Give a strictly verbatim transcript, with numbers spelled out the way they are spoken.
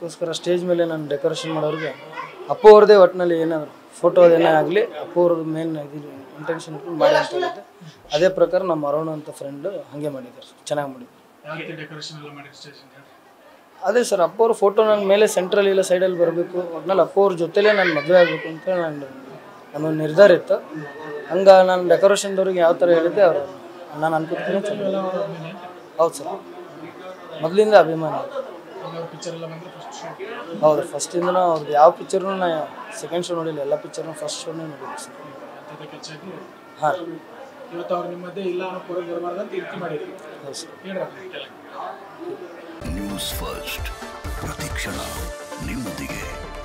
ಅದಕ್ಕೋಸ್ಕರ ಸ್ಟೇಜ್ ಮೇಲೆ ನಾನು ಡೆಕೋರೇಷನ್ ಮಾಡೋರಿಗೆ ಅಪ್ಪು ಅವ್ರದ್ದೇ ಒಟ್ಟಿನಲ್ಲಿ ಏನಾದರೂ ಫೋಟೋ ಏನೇ ಆಗಲಿ ಅಪ್ಪು ಅವ್ರದ್ದು ಮೇನ್ ಇದು ಇಂಟೆನ್ಷನ್ ಇಟ್ಕೊಂಡು ಮಾಡಿ ಅಂತ ಹೇಳಿದ್ದೆ. ಅದೇ ಪ್ರಕಾರ ನಮ್ಮ ಅರುಣ್ ಅಂತ ಫ್ರೆಂಡು ಹಾಗೆ ಮಾಡಿದ್ದಾರೆ, ಚೆನ್ನಾಗಿ ಮಾಡಿದ್ರು. ಅದೇ ಸರ್, ಅಪ್ಪ ಅವ್ರ ಫೋಟೋ ನನ್ನ ಮೇಲೆ ಸೆಂಟ್ರಲ್ಲಿ ಇಲ್ಲ ಸೈಡಲ್ಲಿ ಬರಬೇಕು, ಒಟ್ನಲ್ಲಿ ಅಪ್ಪ ಅವ್ರ ಜೊತೆಲೇ ನಾನು ಮದುವೆ ಆಗಬೇಕು ಅಂತ ನಾನು ನನ್ನ ನಿರ್ಧಾರ ಇತ್ತು. ಹಂಗೆ ನಾನು ಡೆಕೋರೇಷನ್ದವ್ರಿಗೆ ಯಾವ ಥರ ಹೇಳಿದ್ದೆ ಅವರು ನಾನು ಅನ್ಕೊತೀನಿ. ಹೌದು ಸರ್, ಮೊದಲಿಂದ ಅಭಿಮಾನ. ಹೌದು, ಫಸ್ಟಿಂದನೂ ಅವ್ರದ್ದು ಯಾವ ಪಿಕ್ಚರ್ನು ನಾ ಸೆಕೆಂಡ್ ಶೋ ನೋಡಿಲ್ಲ, ಎಲ್ಲ ಪಿಕ್ಚರ್ನು ಫಸ್ಟ್ ಶೋನೇ ನೋಡಿದ್ದೆ ಸರ್. ಹಾಂ, ನ್ಯೂಸ್ ಫಸ್ಟ್ ಪ್ರತಿಕ್ಷಣ ನಿಮ್ಮೊಂದಿಗೆ.